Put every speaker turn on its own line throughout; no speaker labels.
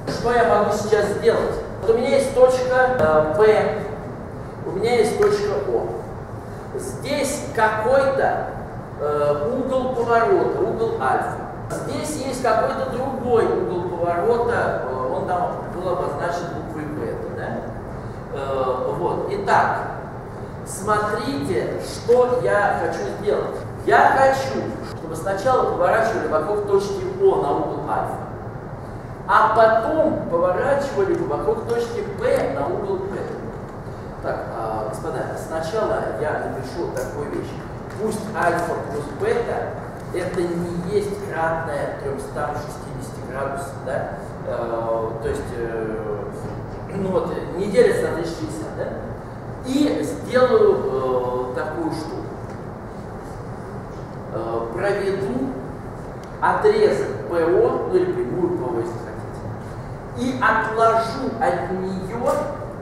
Что я могу сейчас сделать? Вот у меня есть точка P, у меня есть точка O. Здесь какой-то угол поворота, угол альфа. Здесь есть какой-то другой угол поворота, он там был обозначен буквой бета, да? Вот. Итак, смотрите, что я хочу сделать. Я хочу, чтобы сначала поворачивали вокруг точки О на угол альфа, а потом поворачивали вокруг точки P на угол бета. Так, господа, сначала я напишу такую вещь. Пусть альфа плюс бета это не есть кратное 360 градусов, да? То есть, ну вот, не делится на 360, да? И сделаю такую штуку. Проведу отрезок ПО, ну или прямую ПО, если хотите, и отложу от нее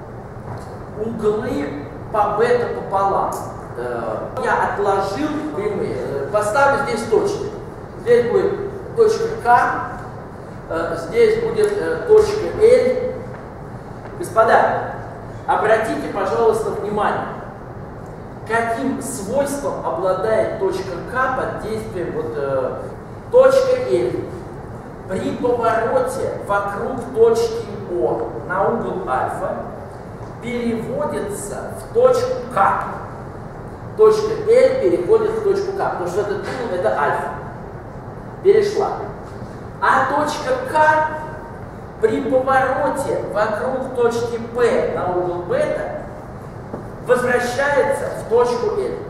углы по бета пополам. Я отложил прямые, поставлю здесь точки. Здесь будет точка К, здесь будет точка L. Господа, обратите, пожалуйста, внимание, каким свойством обладает точка К под действием точка L. При повороте вокруг точки О на угол альфа переводится в точку К. Точка L переходит в точку К, потому что этот угол это альфа. Перешла. А точка К при повороте вокруг точки P на угол бета возвращается в точку L.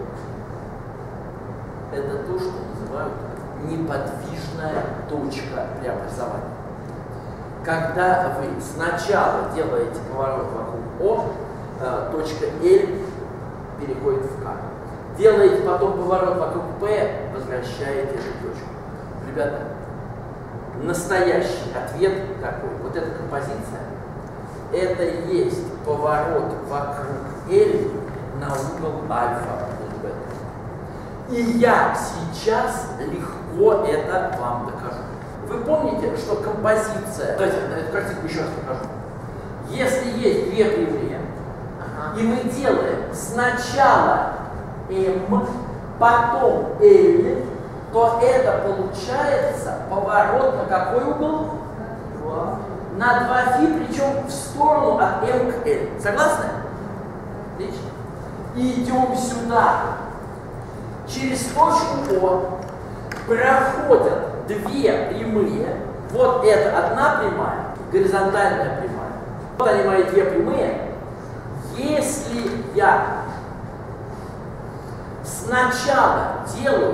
Это то, что называют неподвижная точка преобразования. Когда вы сначала делаете поворот вокруг О, точка L переходит в К. Делаете потом поворот вокруг P, возвращаете эту точку. Ребята, настоящий ответ такой. Вот эта композиция, это есть поворот вокруг L на угол альфа плюс бета. И я сейчас легко это вам докажу. Вы помните, что композиция... Давайте эту картинку еще раз покажу. Если есть две прямые, и мы делаем сначала M, потом L, то это получается поворот на какой угол? На 2φ, причем в сторону от M к L. Согласны? Отлично. И идем сюда. Через точку О проходят две прямые. Вот это одна прямая, горизонтальная прямая. Вот они мои две прямые. Если я сначала делаю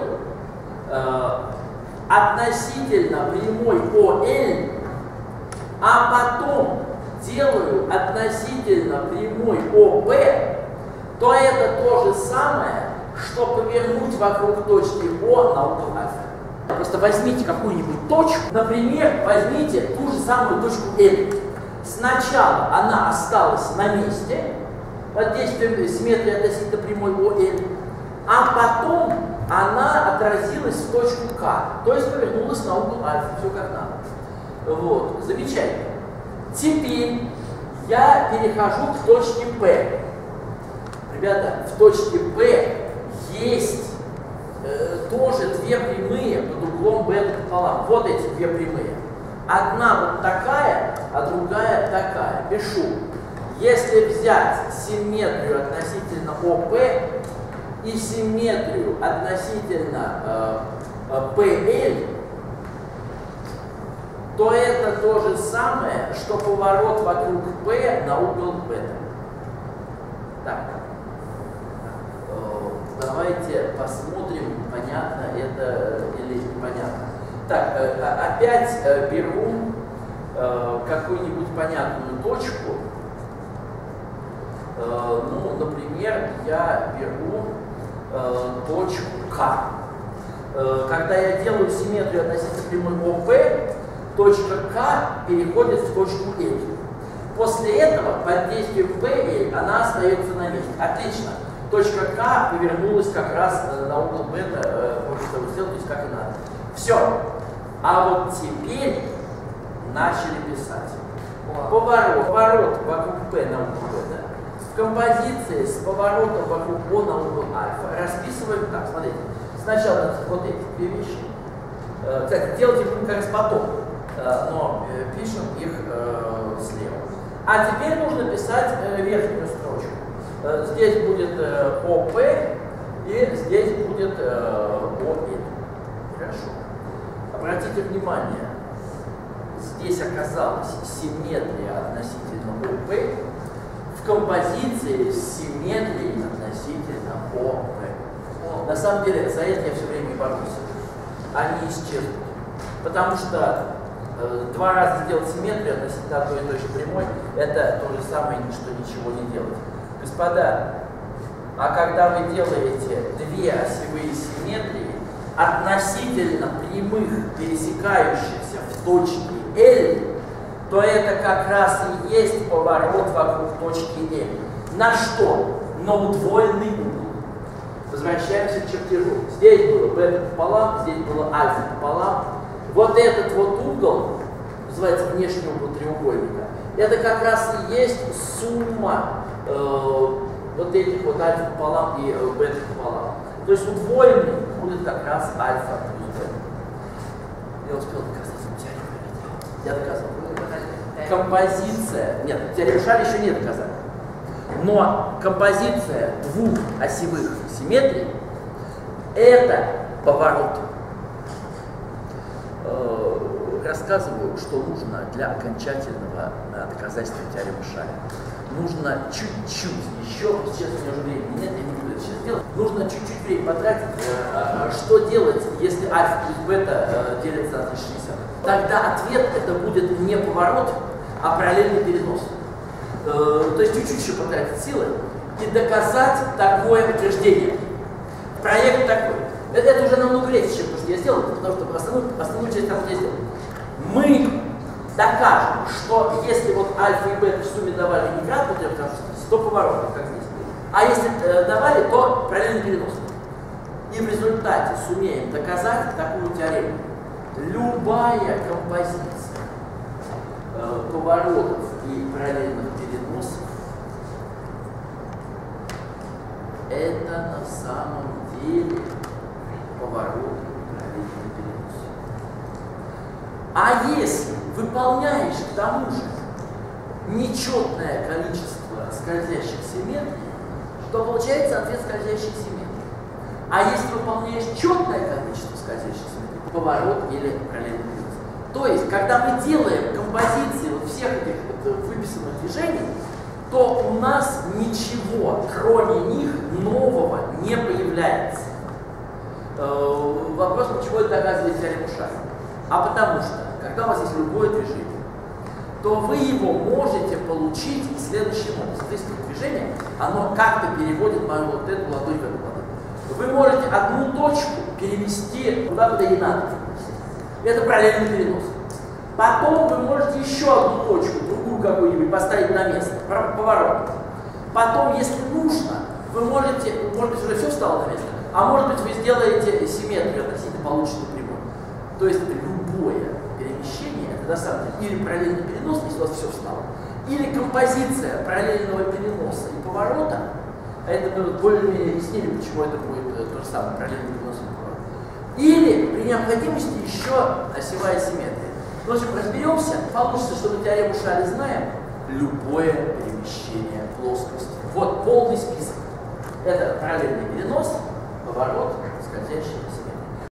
относительно прямой ОЛ, а потом делаю относительно прямой ОБ, то это то же самое, что повернуть вокруг точки О на угол альфа. Просто возьмите какую-нибудь точку, например, возьмите ту же самую точку L. Сначала она осталась на месте, под действием симметрии относительно прямой ОЛ, а потом она отразилась в точку К, то есть повернулась на угол альфа, все как надо. Вот, замечательно. Теперь я перехожу к точке P. Ребята, в точке P есть тоже две прямые под углом бета пополам. Вот эти две прямые. Одна вот такая, а другая такая. Пишу. Если взять симметрию относительно ОП и симметрию относительно PL, то это то же самое, что поворот вокруг P на угол бета. Так. Давайте посмотрим, понятно это или непонятно. Так, опять беру какую-нибудь понятную точку. Ну, например, я беру точку К. Когда я делаю симметрию относительно прямой ОП, точка К переходит в точку L. После этого под действием PL она остается на месте. Отлично. Точка К повернулась как раз на угол бета, можно сделать, то есть как и надо. Все. А вот теперь начали писать. Поворот вокруг P на угол B, да? В композиции с поворотом вокруг O на угол альфа расписываем так, смотрите. Сначала вот эти две вещи. Кстати, делать их будем как раз потом, но пишем их слева. А теперь нужно писать верхнюю строчку. Здесь будет ОП и здесь будет ОИ. Хорошо. Обратите внимание, здесь оказалась симметрия относительно ОП в композиции с симметрией относительно ОП. На самом деле, за это я все время и борюсь. Они исчезнут. Потому что два раза сделать симметрию относительно одной и той же прямой, это то же самое, что ничего не делать. Господа, а когда вы делаете две осевые симметрии относительно прямых, пересекающихся в точке L, то это как раз и есть поворот вокруг точки L. На что? На удвоенный угол. Возвращаемся к чертежу. Здесь было бета пополам, здесь было альфа пополам. Вот этот вот угол, называется внешний угол треугольника, это как раз и есть сумма вот этих вот альфа пополам и бета пополам. То есть удвоенный будет как раз альфа плюс бета. Я успел доказать теорему. Я доказал. Композиция, нет, теорему Шаля еще не доказали. Но композиция двух осевых симметрий – это поворот. Рассказываю, что нужно для окончательного доказательства теоремы Шаля. Нужно чуть-чуть еще, сейчас у меня уже времени нет, я не буду это сейчас делать, нужно чуть-чуть времени потратить, что делать, если альфа плюс бета делится на 360. Тогда ответ это будет не поворот, а параллельный перенос. То есть чуть-чуть еще потратить силы и доказать такое утверждение. Проект такой. Это уже намного легче, чем то, что я сделал, потому что основную часть там я сделал. Мы докажем, что если вот альфа и бета в сумме давали не град, то поворотов, как здесь. А если давали, то параллельный перенос. И в результате сумеем доказать такую теорему. Любая композиция поворотов и параллельных переносов это на самом деле поворот и параллельный перенос. А если выполняешь к тому же нечетное количество скользящих симметрий, то получается ответ скользящих симметрий. А если выполняешь четное количество скользящих симметрий, поворот или параллельный перенос. То есть, когда мы делаем композиции вот всех этих выписанных движений, то у нас ничего, кроме них, нового не появляется. Вопрос, почему это доказывает теорему Шаля? А потому что, когда у вас есть любое движение, то вы его можете получить следующим образом. То есть движение, оно как-то переводит мою вот эту ладонь в эту ладонь. Вы можете одну точку перевести куда бы и надо. Это параллельный перенос. Потом вы можете еще одну точку, другую какую-нибудь поставить на место, поворот. Потом, если нужно, вы можете, может быть, уже все встало на место, а может быть, вы сделаете симметрию относительно полученной прямой. То есть это любое перемещение, это на самом деле или параллельный перенос, если у вас все встало, или композиция параллельного переноса и поворота, а это мы более-менее объяснили, почему это будет то же самое, параллельный перенос и поворот. Или при необходимости еще осевая симметрия. В общем, разберемся, получится, что мы теорему Шаля знаем, любое перемещение плоскости. Вот полный список. Это параллельный перенос, поворот, скользящий симметрия.